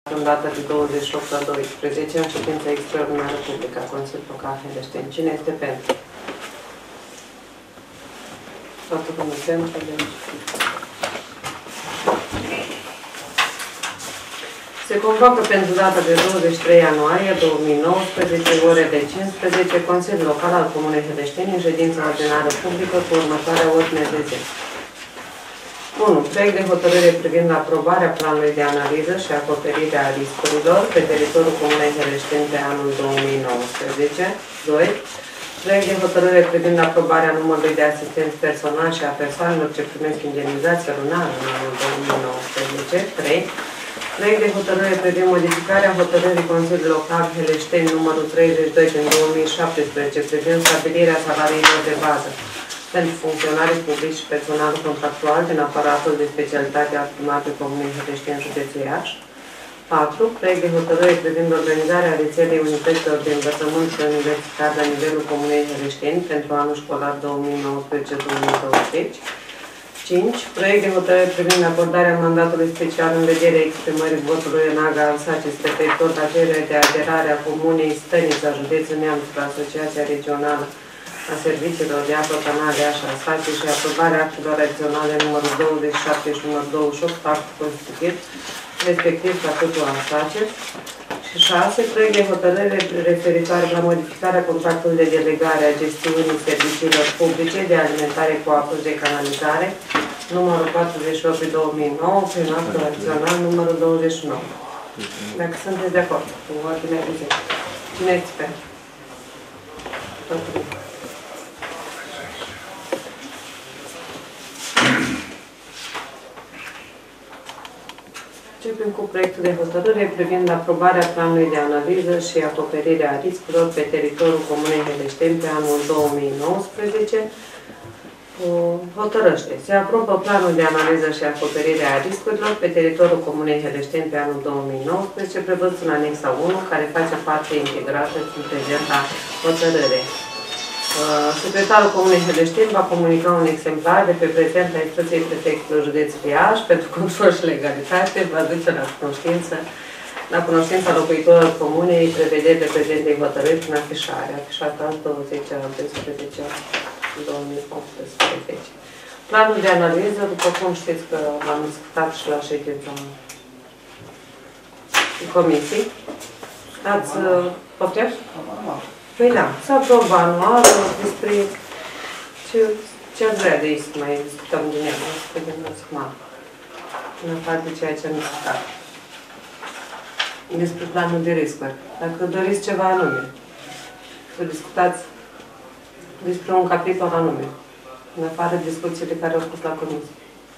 în data de 28/12, în ședința extraordinară publică a Consiliului Local Heleșteni. Cine este pentru? Toată lumea pentru, deci... Se convoacă pentru data de 23 ianuarie 2019, ore de 15, Consiliul Local al Comunei Heleșteni, în ședință ordinară publică cu următoarea ordine de zi. 1. Proiect de hotărâre privind aprobarea planului de analiză și acoperire a riscurilor pe teritoriul Comunei Heleșteni pe anul 2019. 2. Proiect de hotărâre privind aprobarea numărului de asistenți personal și a persoanelor ce primesc indemnizație lunară în anul 2019. 3. Proiect de hotărâre privind modificarea hotărârii Consiliului Local Heleșteni numărul 32 din 2017 privind stabilirea salariilor de bază pentru funcționarii publici și personalul contractual din aparatul de specialitate al primarului Comunei Heleșteni, județul Iași. 4. Proiect de hotărâre privind organizarea rețelei unităților de învățământ universitar la nivelul Comunei Heleșteni pentru anul școlar 2019-2020. 5. Proiect de hotărâre privind acordarea mandatului special în vederea exprimării votului în aga al SACIS referitor la cererea de aderare a Comunei Stănița, județul Neamț, la Asociația Regională a Serviciilor de Apă Canale Așa SACIS și aprobarea actelor adiționale numărul 27 și numărul 28, act constitutiv, respectiv statutul al SACIS. Și 6. Proiect de hotărâre referitoare la modificarea contractului de delegare a gestiunii serviciilor publice de alimentare cu apă de canalizare, numărul 48/2009, prin actul adițional numărul 29. Dacă sunteți de acord cu ordinea de zi. Cine este pentru? Începem cu proiectul de hotărâre privind aprobarea planului de analiză și acoperire a riscurilor pe teritoriul Comunei Heleșteni pe anul 2019. Hotărăște. Se aprobă planul de analiză și acoperire a riscurilor pe teritoriul Comunei Heleșteni pe anul 2019, prevăzut în anexa 1, care face parte integrată din prezenta hotărâre. Secretarul Comunei Heleșteni va comunica un exemplar de pe prezenta instrucției prefectului județului Iași pentru control și legalitate, va duce la cunoștința locuitorilor comunei prevederile prezentei hotărâri prin afișare, afișată azi 20/12/2018. Planul de analiză, după cum știți că l-am discutat și la ședința comisii, ați poftit? Păi da, s-a aprobat anual despre ce ați vrea de aici să mai discutăm din el, să vedem în afară de ceea ce am discutat. Despre planul de riscuri. Dacă doriți ceva anume, să discutați despre un capitol anume, în afară de discuțiile care au fost la comisie.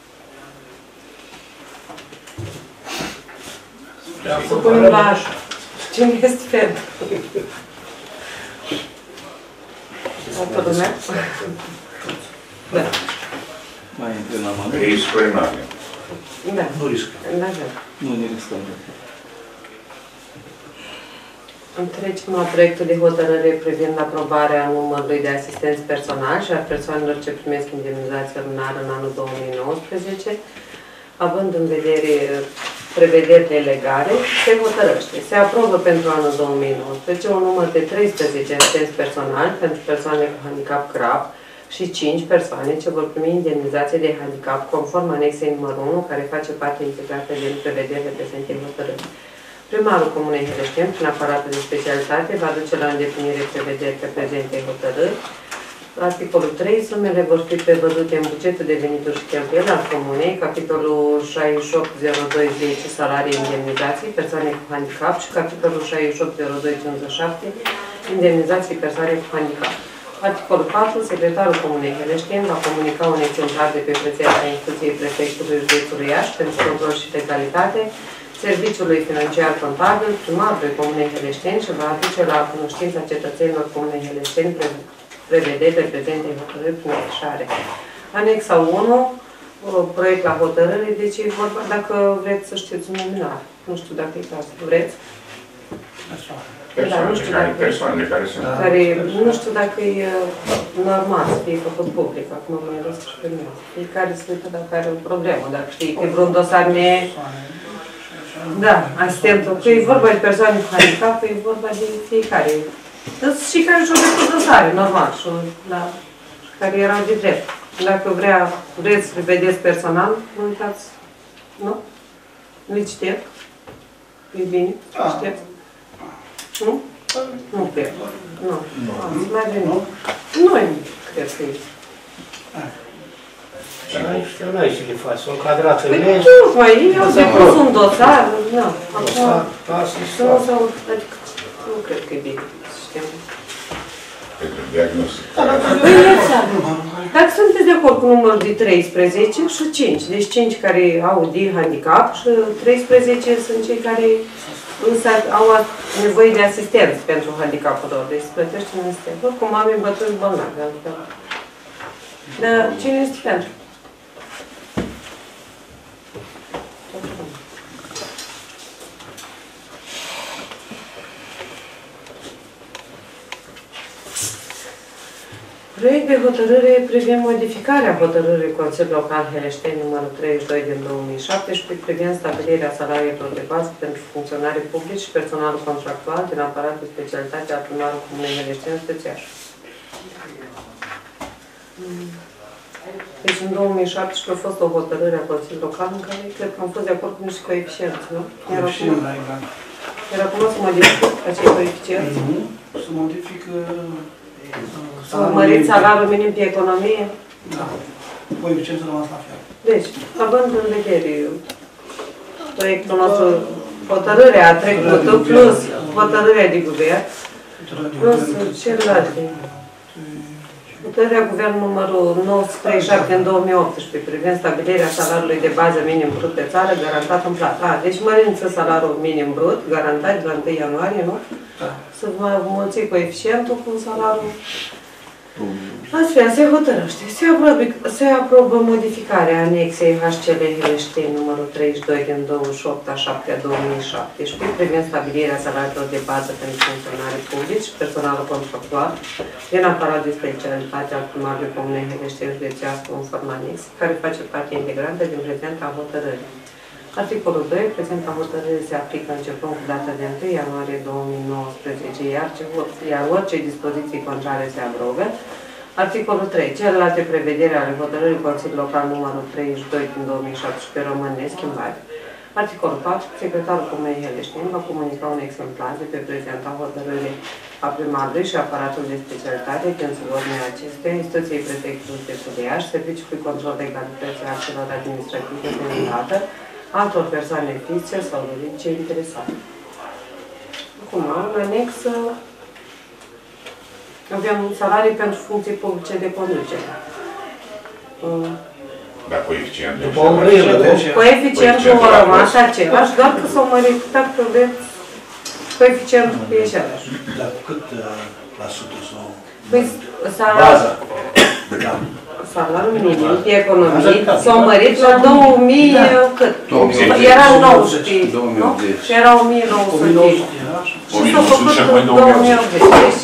Să punem la așa. Cine este pentru? Toată lumea? Da. Mai întâi la mână. Riscuri mari. Da. Nu riscă. Nu ne riscăm. Trecem la proiectul de hotărâre privind aprobarea numărului de asistenți personali și a persoanelor ce primesc indemnizație lunară în anul 2019, având în vedere prevederile legale, se hotărăște. Se aprobă pentru anul 2019 un număr de 13 asistenți personali pentru persoane cu handicap grav și 5 persoane ce vor primi indemnizație de handicap conform anexei numărul 1, care face parte integrată din prevederile prezentei hotărâri. Primarul Comunei Heleșteni, prin aparatul de specialitate, va duce la îndeplinire prevederile prezentei hotărâri. Articolul 3. Sumele vor fi prevăzute în bugetul de venituri și cheltuieli al Comunei, capitolul 680210, salarii indemnizații, persoane cu handicap și capitolul 680257, indemnizații persoane cu handicap. Articolul 4. Secretarul Comunei Heleșteni va comunica un exemplar de pe prezenta instrucției prefectului județului Iași pentru control și legalitate, Serviciului Financiar Contabil, primarului Comunei Heleșteni și va aduce la cunoștința cetățenilor Comunei Heleșteni prevederile prezentei hotărâri prin afișare. Anexa 1, proiect la hotărâre, deci e vorba, dacă vreți să știți un nominal. Nu știu dacă e cazul. Vreți? Așa. Persoanele care sunt. Nu știu dacă e normal să fie făcut public, acum mai ales și pe mine. Fiecare se uită dacă are o problemă, dacă știi că vreun dosar ne... Da, asistentul. Că e vorba de persoane cu handicap, e vorba de fiecare. Și care și-o depus dosare, normal, și care erau de drept. Dacă vreți să le vedeți personal, nu uitați, nu? Nu-i citeți? E bine? Citeți? Nu? Nu cred. Nu. Mai bine. Nu, cred că e. Nu ai ce le faci, sunt cadrați în lege. Nu, mai eu să pus un dosar, nu. Nu cred că e bine, știu. Pentru diagnostic. Dacă sunteți de acord cu numărul de 13 și 5, deci 5 care au de handicap și 13 sunt cei care însă au nevoie de asistență pentru handicapul lor, deci se plătește un asistent. Oricum, oameni bătrâni bolnavi, adică. Dar cine este pentru? Proiect de hotărâre privind modificarea hotărârii Consiliului Local Heleșteni numărul 32 din 2017 privind stabilirea salariilor de bază pentru funcționarii publici și personalul contractual din aparatul de specialitate al primarului Comunei Heleșteni, Stățeaș. Deci în 2017 a fost o hotărâre a Consiliului Local în care cred că am fost de acord cu niște coeficienți, nu? Era cum să modifică acei coeficienți? Să modifică... Să măriți salariul minim pe economie? Da. Coeficientul rămas la fel. Deci, având în vedere proiectul nostru, hotărârea a trecut plus hotărârea de guvern, plus celelalte. Hotărârea guvern numărul 937 în 2018 privind stabilirea salariului de bază minim brut pe țară garantat în plată. Deci mărință salariul minim brut garantat de la 1 ianuarie, nu? Da. Să vă mulți coeficientul cu salariul. Astfel, se hotărăște. Se aprobă modificarea anexei HCL Heleșteni numărul 32 din 28/7/2017 privind stabilirea salariilor de bază pentru funcționarii publici și personalul contractual din aparatul de specialitate al primarului Comunei Heleșteni Județească conform anex, care face parte integrantă din prezenta hotărârii. Articolul 2. Prezenta hotărâre se aplică începând cu data de 1 ianuarie 2019, iar orice dispoziții contrare se abrogă. Articolul 3. Celelalte prevederi ale hotărârii Consiliului Local numărul 32 din 2017 rămân neschimbate. Articolul 4. Secretarul Comunei Heleșteni va comunica un exemplar de pe prezenta hotărâre a primarului și aparatul de specialitate din subordinea acestea, instituției prefectului de Iași, serviciul de control de egalității actelor administrative din dată, altor persoane fizice sau juridice interesate. Acum, în anexă, avem salarii pentru funcții publice de conducere. Da, coeficientul. Coeficientul a rămas același, doar că s-au mărit, dacă vreți, coeficientul e același. Dar cu cât la sută sau... Păi, baza. Salariul minim pe economie s-au mărit la 2000, cât? Erau 900, nu? Și erau 1900. Și s-au făcut 2080.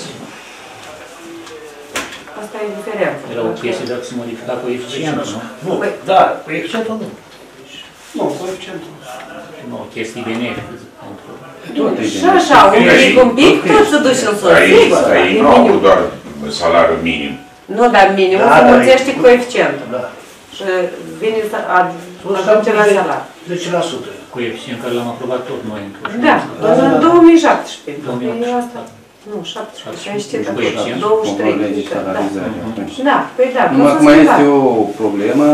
Asta e diferența. Era o chestie dacă se modifica coeficientul, nu? Nu, da, coeficientul nu. Nu, coeficientul. Nu, chestii benefice. Și așa, un pic, tot se duce în sus. Aici nu au doar salariul minim. Nu, dar minimul se mulțește coeficientul. Și vine ajunge la salariu. 10%. Coeficient care l-am aprobat tot noi într-o. Da, în 2017. Nu, 17, ai știut, 23. Da, păi da. Mai este o problemă.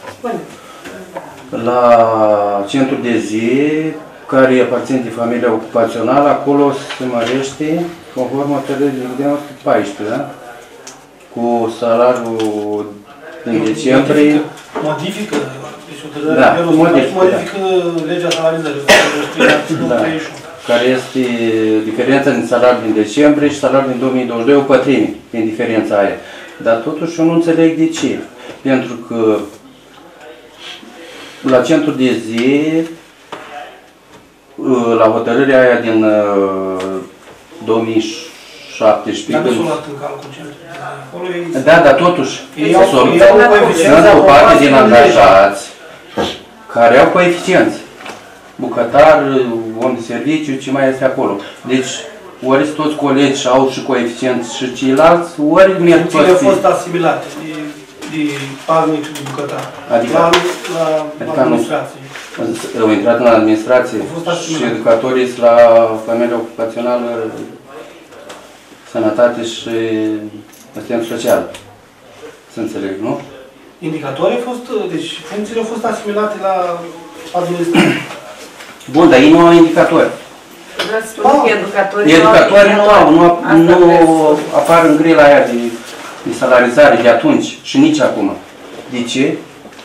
La centru de zi, care aparține de familia ocupațională, acolo se mărește, conform hotărârii de 14, da? Cu salariul din decembrie. Modifică, da, modifică legea salarizării. Da. Care este diferența din salariul din decembrie și salariul din 2022, o pătrime din diferența aia. Dar totuși eu nu înțeleg de ce. Pentru că la centru de zi, la hotărârea aia din 2017, dar nu s-o luat în calcul centru. Da, dar totuși, sunt o parte din angajați care au coeficienți. bucătar, om de serviciu, ce mai este acolo. Deci, ori toți colegi au și coeficienți și ceilalți, ori merg toți. Funcțiile au fost asimilate de paznic și de bucătar. Adică? La administrație. Au intrat în administrație și educatorii sunt la familia ocupațională, sănătate și asistență socială. Să înțeleg, nu? Indicatorii au fost, deci funcțiile au fost asimilate la administrație. Bun, dar ei nu au indicatori. Vreau să spun că educatorii nu apar în grila aia de salarizare de atunci și nici acum. De ce?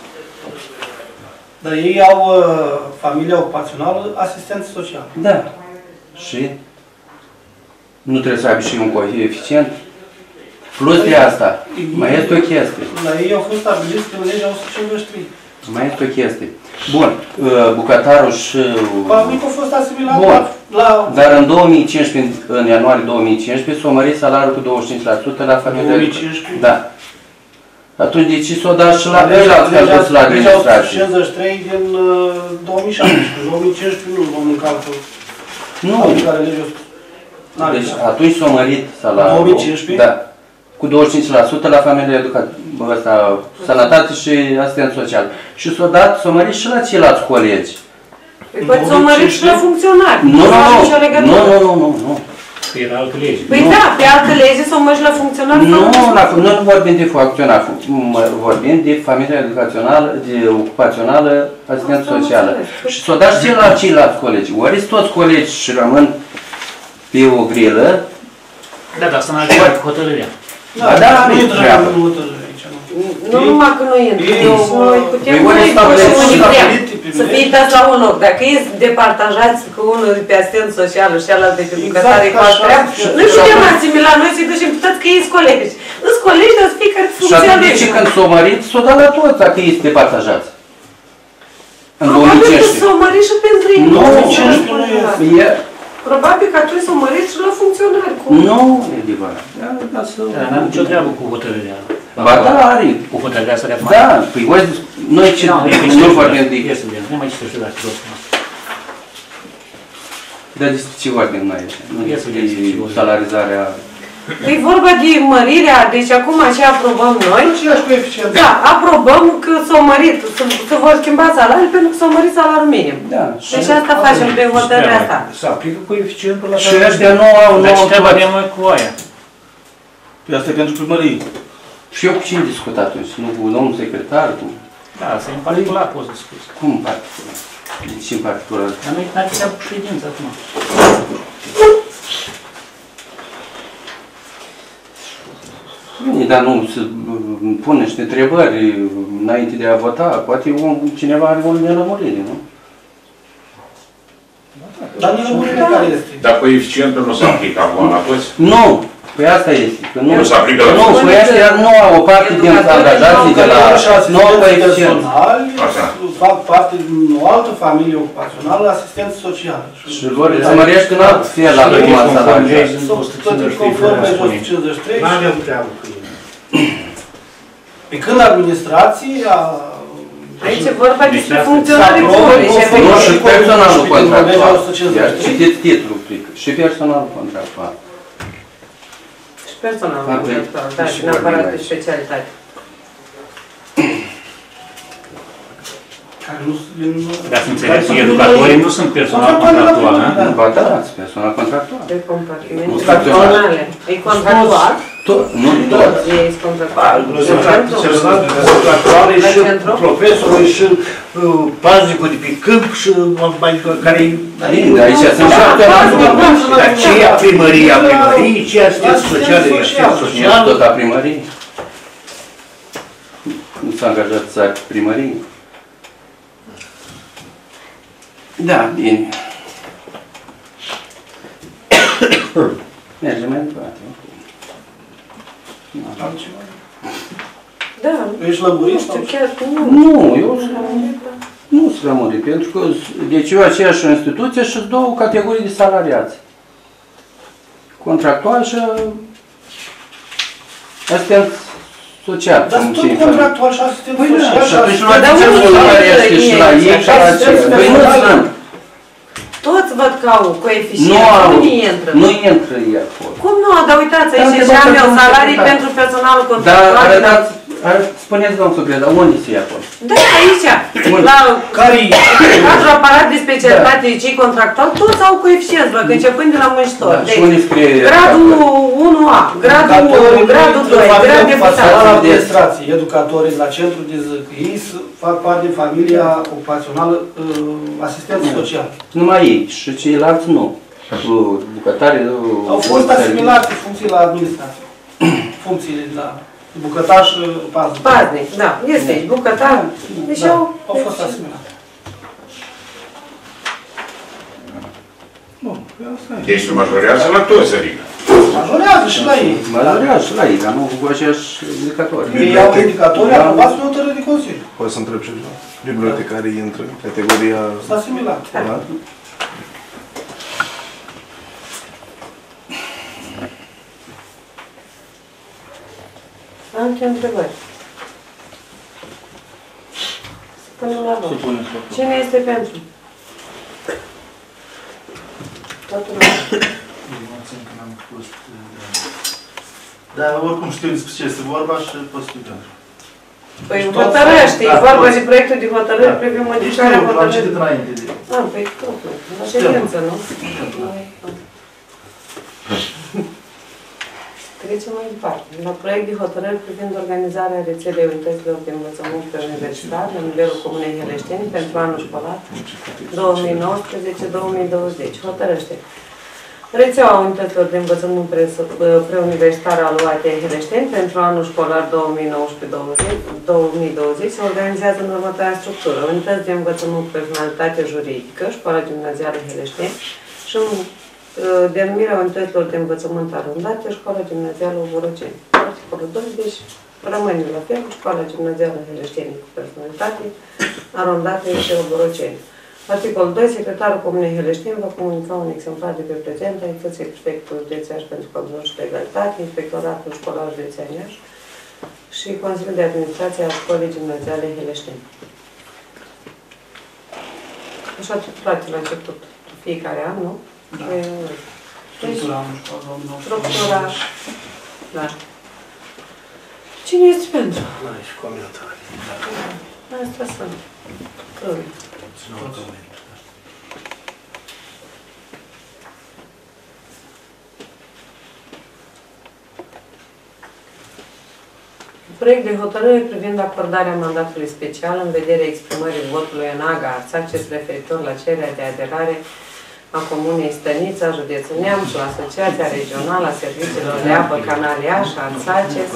Dar ei au familia ocupațională, asistență socială. Da. Și? Nu trebuie să aibă și un coeficient? Plus de asta, mai este o chestie. La ei au fost stabiliți prin legea 153. Mai este o chestie. Bun, bucătarul și... Paznicul a fost asimilat la... Dar în 2015, în ianuarie 2015, s-a mărit salariul cu 25% la familia... 2015? Da. Atunci de ce s-o dat și la ceilalți care au dus la administrație? Legea 153 din 2017. În 2015 nu vom încalcă. Nu. Care legea deci atunci s-a mărit salariul. 2015? Da. Cu 25% la familia sănătate și asistență socială. Și s-a mărit și la ceilalți colegi. Păi s-a mărit și la funcționari. Nu. Că era altă lege. Păi da, pe altă lege s-o mări la funcționari. Nu vorbim de funcționari, vorbim de familia educațională, de ocupațională, asistență socială. Și s-o dat și la ceilalți colegi. Ori toți colegi și rămân pe o grilă. Da, dar să n-ai cu hotărârea. Da, are treabă. Nu numai că nu intră. Noi putem să fie dați la un loc. Dacă ești departajați cu unul pe asistență socială și cealaltă pe bucătare cu altă treabă, noi putem asimila, noi să-i ducem pe toți că ești colegi. Îți colegi, dar să fie care funcționează. Și atunci când s-o mărit, s-o dat la toți dacă ești departajați. În 2015. Probabil că s-o mărit și pentru ei. Nu, 2015 nu e. Probabil că atunci s-o mărit și la funcționari. Nu, e adevărat. N-am nicio treabă cu hotărârea. Ba da, are. Cu hotărârea asta de acum? Da, păi noi ce nu vorbim de... Nu mai citește dacă rostul. Dar de ce vorbim noi aici? Nu de salarizarea... E vorba de mărirea, deci acum ce aprobăm noi, da, aprobăm că s-au mărit, se vor schimba salariul pentru că s-au mărit salariul minim. Da. Deci asta facem prin hotărârea asta. Se aplică coeficientul la și ăștia nu au... Dar ce treabă avem noi cu aia? Păi asta e pentru primărie. Și eu cu cine discut atunci? Nu cu domnul secretar? Cu... Da, să în particular poți discuți. Cum în particular? De ce în particular? Dar noi n-ar fi cu ședință acum. Bine, dar nu se pune niște întrebări înainte de a vota. Poate cineva are o nelămurire, nu? Dar nelămurire care este? Dar coeficientul nu se aplică acum la toți? Nu! Păi asta este. Că nu se aplică la toți. Nu, păi ăștia nu au o parte din angajații de la... Nu au coeficient. Fac parte din o altă familie ocupațională, asistență socială. Și lor îți mărești în alt fel la urma salariului. Totul conform legea 153. N-avem treabă cu ei. Pe când administrația... Aici e vorba despre funcționarii publici. Nu, și personalul contractual. Citiți titlul, și personalul contractual. Și personalul contractual, da, și neapărat de specialitate. Dar să înțeleg că educatorii nu sunt personal contractual, nu? Ba da, personal contractual. De compartimente funcționale. E contractual? Nu toți. Ei sunt contractual. Contractuale și profesorul și paznicul de pe câmp și care Bine, aici sunt șapte ani. Dar ce e primăria primăriei, ce e asistență socială, e asistență socială? Tot a primăriei. Nu s-a angajat să ai primărie. Da, bine. Mergem mai departe. Da. Ești lămurit? Nu știu, chiar nu, eu nu sunt lămurit, pentru că deci eu aceeași instituție și două categorii de salariați. Contractual și asistență social. Dar sunt tot contractual și asistență social. Și atunci nu adică salariați și la ei și la cei. Păi nu sunt. Toți văd că au coeficient, nu intră. Nu intră ei acolo. Cum nu? Dar uitați, aici și am eu salarii pentru personalul contractual. Dar spuneți, domnul secretar, unde se ia acolo? Da, aici. La cadrul aparat de specialitate cei contractual, toți au coeficient, începând de la muncitor. Și unde scrie? Gradul 1A, gradul 1, gradul 2, gradul deputat. Administrație, educatorii la centru de zi, ei fac parte din familia ocupațională, asistență socială. Numai ei și ceilalți nu. Bucătarii... Au fost asimilate funcții la administrație. Funcțiile de la bucătar și paznic. Paznic, da, este aici, bucătar. Deci au fost asimilate. Bun, asta e. Deci se majorează la toți, adică. Majorează și la ei. Majorează și la ei, dar nu cu aceeași indicatori. Ei au indicatori aprobați pe hotărâre de Consiliu. Poți să întreb ceva? Bibliotecarii intră în categoria... S-a asimilat. Da? Alte întrebări? Să punem la vot. Cine este pentru? Toată lumea. Dar oricum știu despre ce este vorba și pot să fiu pentru. Păi hotărăște, e vorba de proiectul de hotărâri privind modificarea Știu, am citit hotărârii. înainte de... Ah, păi totul, la ședință, nu? Trecem mai departe. La proiect de hotărâri privind organizarea rețelei unităților de învățământ preuniversitar la nivelul Comunei Heleșteni pentru anul școlar 2019-2020. Hotărăște. Rețeaua unităților de învățământ preuniversitar al UAT Heleșteni pentru anul școlar 2019-2020 se organizează în următoarea structură. Unități de învățământ cu personalitate juridică, Școala Gimnazială Heleșteni și denumirea unităților de învățământ arondate, Școala Gimnazială Oboroceni. Articolul 2, deci rămâne la fel, Școala Gimnazială Heleșteni cu personalitate arondate și Oboroceni. Articolul 2. Secretarul Comunei Heleșteni va comunica un exemplar de pe prezent a instituției Prefectului Județean pentru Control și Legalitate, Inspectoratul Școlar Județean Iași și Consiliul de Administrație a Școlii Gimnaziale Heleșteni. Așa titulați la început fiecare an, nu? Da. Deci, Structura, da. Cine este pentru? Și comentarii. Asta sunt. Crâni. Proiect de hotărâre privind acordarea mandatului special în vederea exprimării votului în AGA Arțaces referitor la cererea de aderare a Comunei Stănița, Județul Neamț, la Asociația Regională a Serviciilor de Apă Canal Iași, Arțaces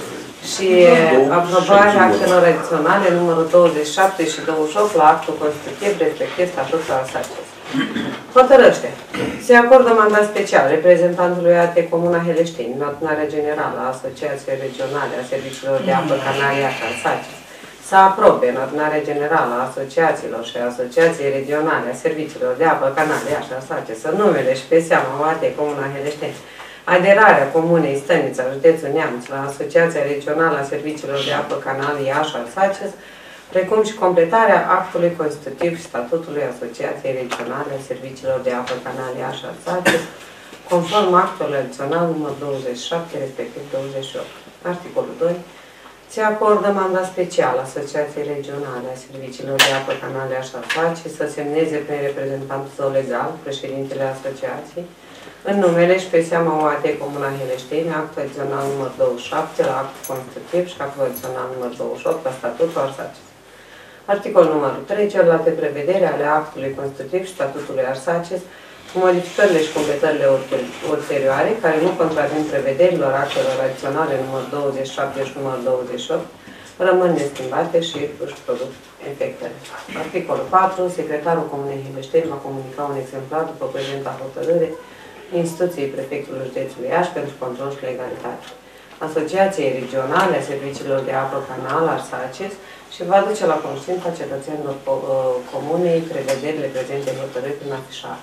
și aprobarea actelor adiționale numărul 27 și 28 la actul constitutiv, respectiv statutul Arțaces. Hotărăște. Se acordă mandat special reprezentantului AT Comuna Heleșteni, în adunarea generală a Asociației Regionale a Serviciilor de Apă Canal Iași, Arțaces, să aprobe în adunarea generală a asociațiilor și a Asociației Regionale a Serviciilor de Apă Canal Iași, Arțaces, în numele și pe seama AT Comuna Heleșteni, aderarea Comunei Stănița, Județul Neamț, la Asociația Regională a Serviciilor de Apă Canal Iași, Arțaces, precum și completarea actului constitutiv și statutului Asociației Regionale a Serviciilor de Apă Canal Iași, Arțaces, conform actului adițional numărul 27, respectiv 28. Articolul 2. Se acordă mandat special Asociației Regionale a Serviciilor de Apă Canal Iași, Arțaces să semneze prin reprezentantul său legal, președintele Asociației, în numele și pe seama OAT Comuna Heleșteni, actul adițional numărul 27 la actul constitutiv și actul adițional numărul 28 la statutul Arțaces. Articolul numărul 3. Celelalte prevedere ale actului constitutiv și statutului Arțaces, cu modificările și completările ulterioare, care nu contravin prevederilor actelor adiționale numărul 27 și numărul 28, rămân neschimbate și își produc efectele. Articolul 4. Secretarul Comunei Heleșteni va comunica un exemplar după prezenta hotărâre instituției Prefectului Județului Iași pentru control și legalitate, Asociației Regionale a Serviciilor de Apă Canal Arțaces și va duce la conștiința cetățenilor comunei prevederile prezente în hotărâri prin afișare.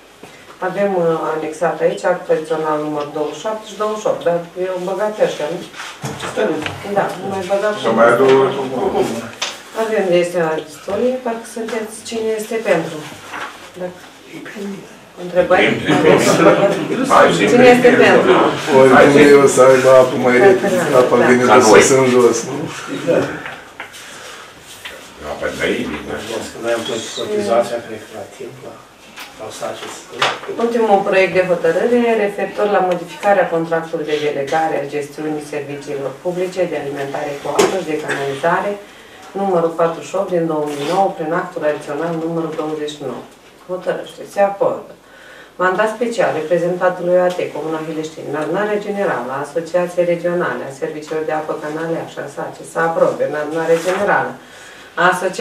Avem anexat aici actul adițional numărul 27 și 28, dar eu băgat pe ăștia, nu? Da, nu mai băgat pe Să mai adăugă. Avem de este istorie, parcă sunteți cine este pentru. Dacă Întrebări? Hai, Cine este pentru? Ori Dumnezeu să aibă apă mai repede, apa vine de sus în jos, nu? Apa de aici, Că noi am plătit cotizația, cred că la timp, la saceți. Ultimul proiect de hotărâre referitor la modificarea contractului de delegare a gestiunii serviciilor publice de alimentare cu apă și de canalizare, numărul 48 din 2009, prin actul adițional numărul 29. Hotărăște. Se acordă mandat special reprezentatului AT, Comuna Hileșteni, în adunarea generală a Asociației Regionale a Serviciilor de Apă Canale Așa, SACE, să aprobe în adunarea generală a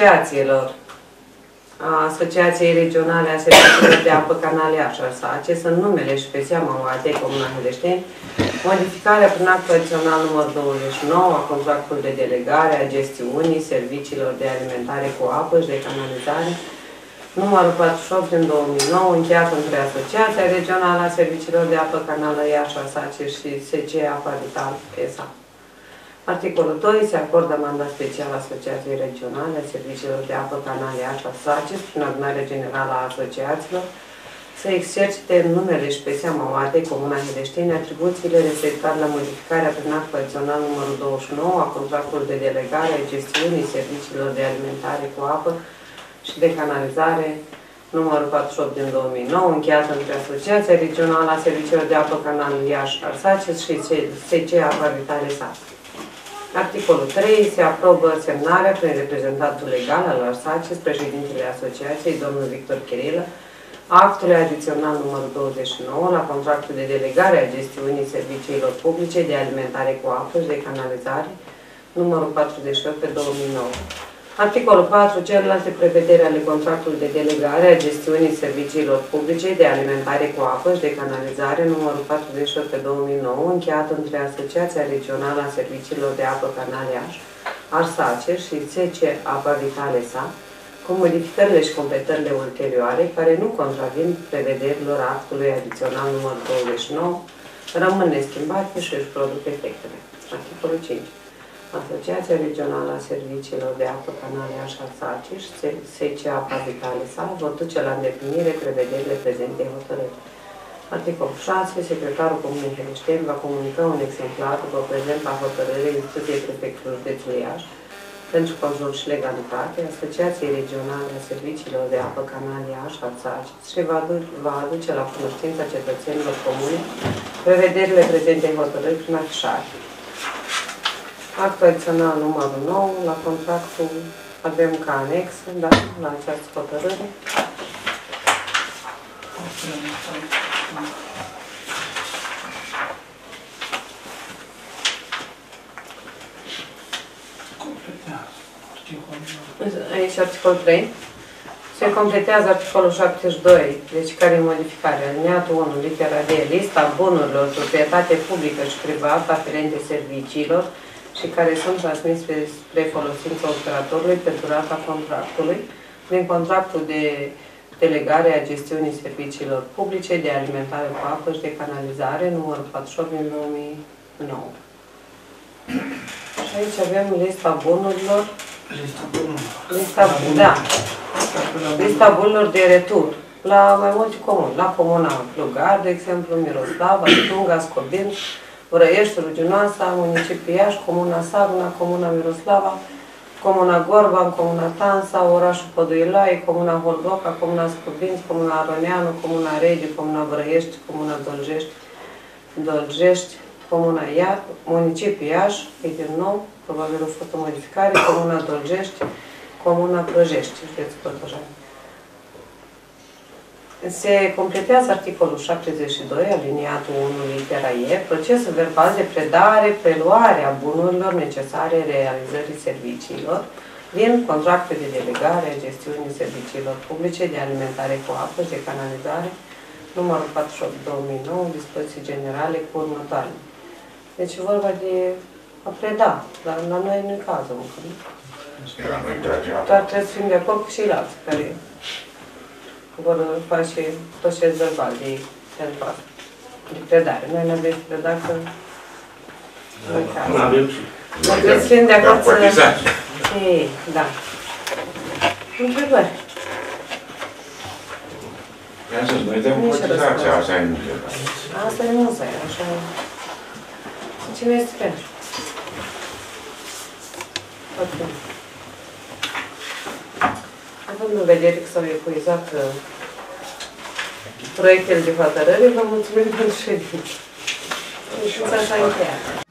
Asociației Regionale a Serviciilor de Apă Canale Așa, SACE, în numele și pe seama AT, Comuna Hileșteni, modificarea prin actul adițional numărul 29 a contractului de delegare a gestiunii serviciilor de alimentare cu apă și de canalizare, numărul 48 din 2009, încheiat între Asociația Regională a Serviciilor de Apă Canală Iași, SACE și SC Apa Vital S.A. Articolul 2. Se acordă mandat special Asociației Regionale a Serviciilor de Apă Canală Iași, SACE, prin adunarea generală a asociațiilor, să exercite în numele și pe seama OAT, Comuna Hileșteni, atribuțiile referitoare la modificarea prin actul adițional numărul 29 a contractului de delegare a gestiunii serviciilor de alimentare cu apă și de canalizare, numărul 48 din 2009, încheiat între Asociația Regională a Serviciilor de Apă Canalul Iași, SACE și SC Apa Vitale S.A. Articolul 3. Se aprobă semnarea prin reprezentantul legal al SACE, președintele Asociației, domnul Victor Chirilă, actului adițional numărul 29 la contractul de delegare a gestiunii serviciilor publice de alimentare cu apă și de canalizare, numărul 48 pe 2009. Articolul 4. Celelalte prevederi ale contractului de delegare a gestiunii serviciilor publice de alimentare cu apă și de canalizare, numărul 48 pe 2009, încheiat între Asociația Regională a Serviciilor de Apă Canale Iași, SACE și SC Apa Vitale S.A., cu modificările și completările ulterioare, care nu contravin prevederilor actului adițional numărul 29, rămân neschimbate și își produc efectele. Articolul 5. Asociația Regională a Serviciilor de Apă Canale Iași, SACE și SC Apa Vitale S.A. vor duce la îndeplinire prevederile prezentei hotărâri. Articolul 6. Secretarul Comunei Hileșteni va comunica un exemplar după prezenta hotărâre instituției Prefectului județului Iași pentru control și legalitate, Asociației Regionale a Serviciilor de Apă Canale Iași, SACE, și va aduce la cunoștința cetățenilor comune prevederile prezentei hotărâri prin afișare. Actul adițional numărul 9, la contractul avem ca anex, da, la această hotărâre. Aici articolul 3. Se completează articolul 72, deci care e modificarea. Alineatul 1, litera D, lista bunurilor, proprietate publică și privată aferente serviciilor și care sunt transmise spre folosința operatorului pe durata contractului, din contractul de delegare a gestiunii serviciilor publice de alimentare cu apă și de canalizare, numărul 48 din 2009. Și aici avem lista bunurilor. Lista bunurilor de retur la mai multe comuni. La comuna Plugar, de exemplu, Miroslava, Tunga, Scobin, Vrăiești, Ruginoasa, municipiul Iași, comuna Sagna, comuna Miroslava, comuna Gorban, comuna Tansa, orașul Păduiloae, comuna Holboca, comuna Scobinți, comuna Aroneanu, comuna Regi, comuna Vrăiești, comuna Doljești, comuna municipiul Iași, e din nou, probabil a fost o modificare, comuna Doljești, comuna Prăjești, județul Cotroceni. Se completează articolul 72, aliniatul 1, litera E, procesul verbal de predare, preluare a bunurilor necesare realizării serviciilor din contractul de delegare a gestiunii serviciilor publice de alimentare cu apă și de canalizare, numărul 48/2009, dispoziții generale cu următoarele. Deci e vorba de a preda, dar la noi nu e cazul încă. Dar trebuie să fim de acord cu ceilalți care vor face proces verbal de predare. Noi nu avem predat că nu avem. Noi trebuie să fim de acord să... Da. Întrebări. Noi dăm cotizația, asta e nimic. Asta e musai, așa. Cine este pentru? Ok. Având în vedere că s-au epuizat proiectele de hotărâre, vă mulțumim pentru ședință. Și s-a încheiat.